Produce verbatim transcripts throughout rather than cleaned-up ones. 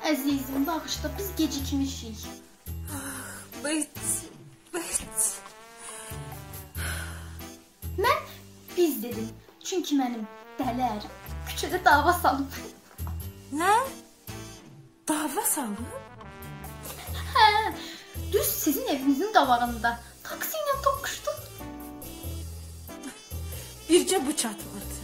Əzizim, bağışla, biz gecikmişik. Betty, Betty. Mən biz dedim, çünki mənim dələr küçədə dava salıb. Nə? Dava salıb? Hə, düz sizin evinizin qabağında taksi ilə toqquşdum. Bircə bu çatmırdı.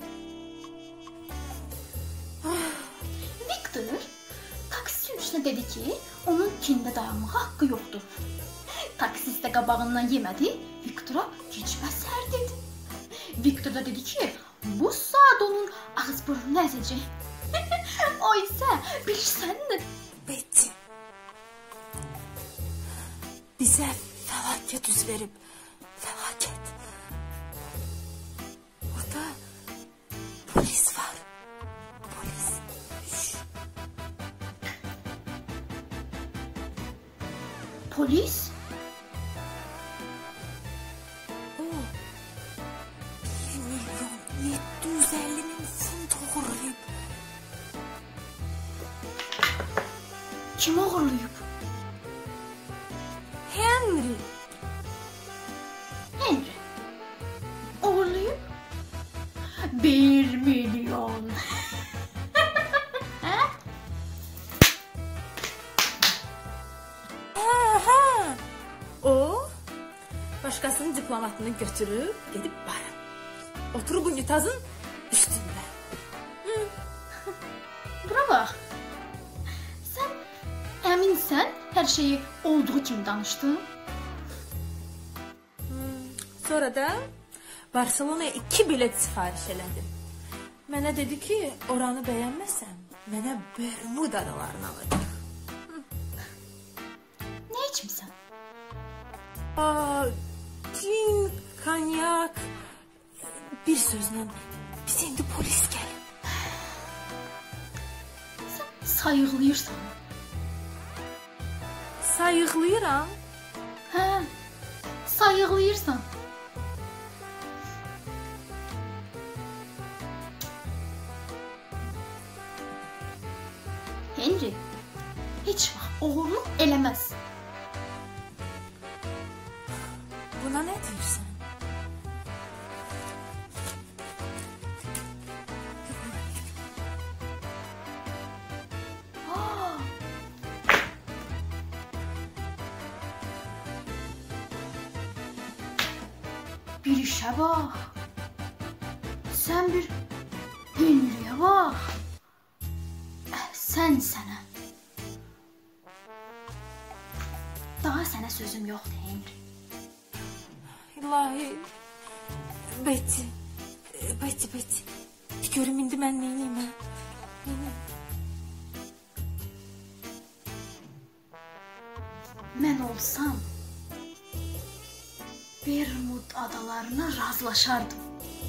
Viktor taksi sürücüsünə dedi ki, onun tində dayanmağa haqqı yoxdur. Taksist də qabağından yemədi, Viktora keçməsər dedi. Viktor da dedi ki, bu saat onun ağız burnunu əzəcək. O isə bilirsənmi? Betty, bizə fəlakət üz verib, fəlakət. Orada polis var, polis. Şş. Polis? O bir milyon yeddi yüz əlli min funt oğurlayıb. Kim oğurlayıb? Henry. Henry. Oğurlayıb? Bir milyon. Hə? Hə, hə. O başqasının diplomatını götürüb gedib bara. Oturub unitazın üstündə. Bura bax. Sən əminsən hər şeyi olduğu kimi danışdın? Sonra da Barcelona'ya iki bilet sifariş elədim. Mənə dedi ki, oranı bəyənməsəm, mənə Bermuda adalarını alacaq. Nə içmisən? Aa, cin, konyak. Bir sözlə, biz indi polis gəlib. Sən sayıqlayırsan. Sayıqlayıram. Hə, sayıqlayırsan. Henry, heç vaxt oğurluq eləməz. Buna nə deyirsən? Bir işə bax. Sən bir Henry'yə bax. Sən sənə. Daha sənə sözüm yoxdur, Henry. İlahi. Betty. Betty, Betty. Bir görüm indi mən neyniyim hə? Neyniyim? Mən olsam Bermud adalarına razılaşardım.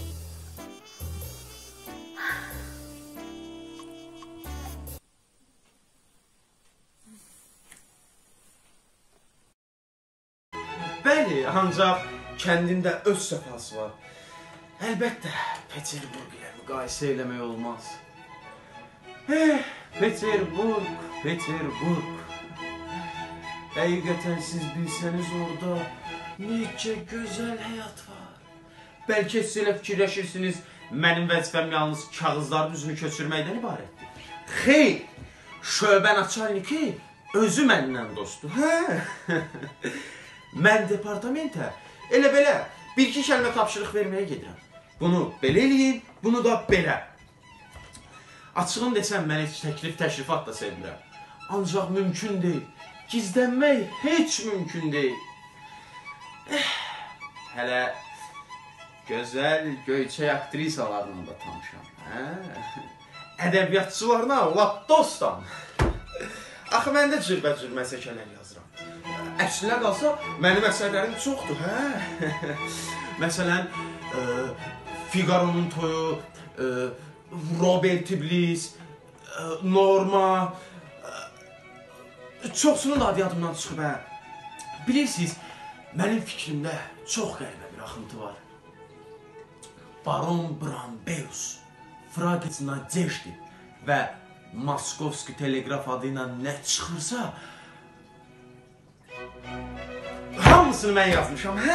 Bəli, ancaq kəndində öz səfası var. Əlbəttə, Peterburq ilə müqayisə eləmək olmaz. Eh, Peterburq, Peterburq. Həqiqətən siz bilsəniz orada necə gözəl həyat var. Bəlkə siz elə fikirləşirsiniz, mənim vəzifəm yalnız kağızların üzünü köçürməkdən ibarətdir. Xeyr, şöbə naçalniki özü mənimlə dostdur. Hə? Mən departamentə elə belə bir-iki kəlmə tapşırıq verməyə gedirəm. Bunu belə eləyin, bunu da belə. Açığını desəm, mən heç təklif təşrifat da sevmirəm. Ancaq mümkün deyil. Gizlənmək heç mümkün deyil. Eh, hələ gözəl göyçək aktrisalarla da tanışam. Hə? Ədəbiyyatçılarına lap dostam. Axı mən də cürbəcür məsəkələr yazıram. Əksinə qalsa, mənim əsərlərim çoxdur, hə? Məsələn, e, Figaro'nun toyu, e, Robert İblis, e, Norma, e, çoxsunun adı yadımdan çıxıb, hə? Bilirsiniz, mənim fikrimdə çox qəribə bir axıntı var. Baron Brambeus, Fragic Nadejdi və Moskovski teleqraf adı ilə nə çıxırsa, hamısını mən yazmışam, hə?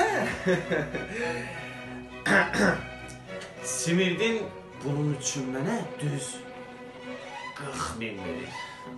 Smirdin bunun üçün mənə düz qırx min verir.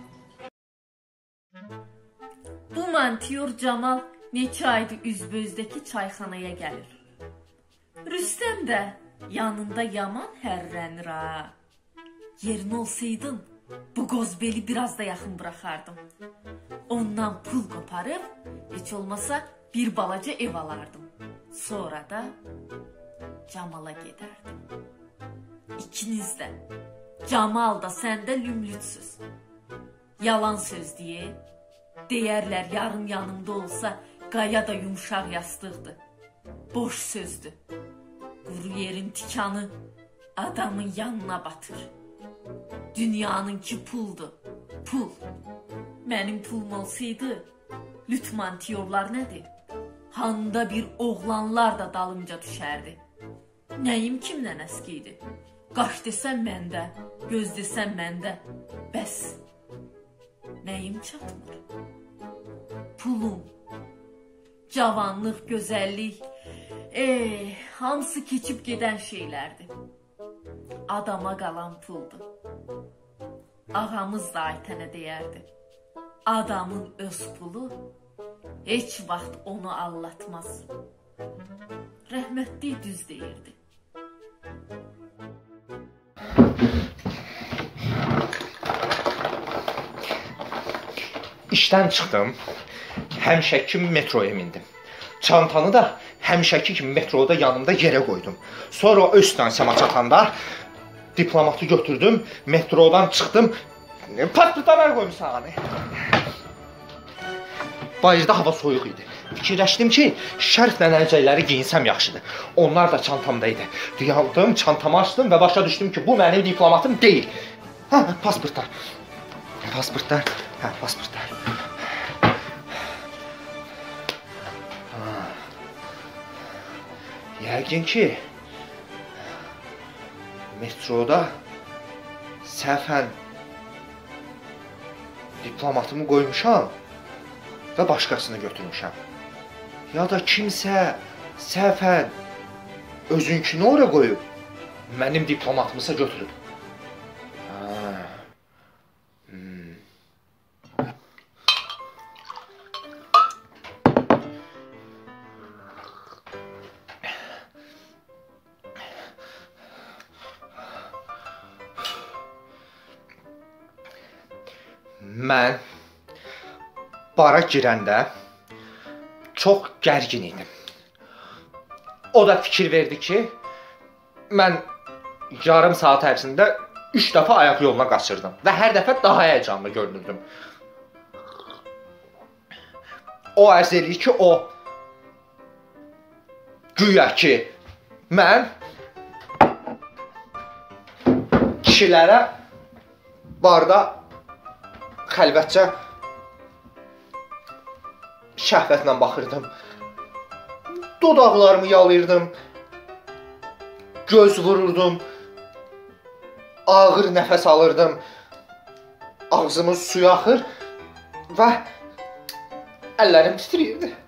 Bu mantiyor Camal neçə aydır üzbözdəki çayxanaya gəlir. Rüstəm də yanında yaman hərrənir ha. Yerin olsaydın, bu qozbeli biraz da yaxın buraxardım. Ondan pul qoparıb, heç olmasa bir balaca ev alardım. Sonra da Camala gedərdim. İkiniz də, Camal da sən də lümlütsüz. Yalan söz deyə, deyərlər yarım yanımda olsa, qaya da yumşaq yastıqdır. Boş sözdür. Quru yerin tikanı adamın yanına batır. Dünyanınki puldur, pul. Mənim pulum olsaydı, lütmantiyorlar nədir? Handa bir oğlanlar da dalınca düşərdi. Nəyim kimdən əskiydi? Qaş desəm məndə, göz desəm məndə. Bəs, nəyim çatmır? Pulum, cavanlıq, gözəllik, eh, hamısı keçib gedən şeylərdir. Adama qalan puldur. Ağamız da Aytənə deyərdi. Adamın öz pulu heç vaxt onu allatmaz. Rəhmətli düz deyirdi. İşdən çıxdım, həmişəki kimi metroya mindim. Çantanı da həmişəki kimi metroda yanımda yerə qoydum. Sonra öz stansiyama çatanda diplomatı götürdüm, metrodan çıxdım, pasportdan əl qoymuşsan hani. Bayırda hava soyuq idi. Fikirləşdim ki, şərflə əlcəkləri giyinsəm yaxşıdır. Onlar da çantamda idi. Duyaldım, çantamı açdım və başa düşdüm ki, bu mənim diplomatım deyil. Hə, pasportlar. Pasportlar, hə, pasportlar. Yəqin ki, metroda səhvən diplomatımı qoymuşam və başqasını götürmüşəm. Ya da kimsə səhvən özünkünü oraya qoyub, mənim diplomatımısa götürüb. Hmm. Mən bara girəndə çox gərgin idim. O da fikir verdi ki, mən yarım saat ərzində üç dəfə ayaq yoluna qaçırdım və hər dəfə daha həyəcanlı görünürdüm. O ərz edir ki, o güya ki, mən kişilərə barda xəlvətcə şəhvətlə baxırdım. Dodaqlarımı yalayırdım. Göz vururdum. Ağır nəfəs alırdım. Ağzımın suyu axır və əllərim titriyirdi.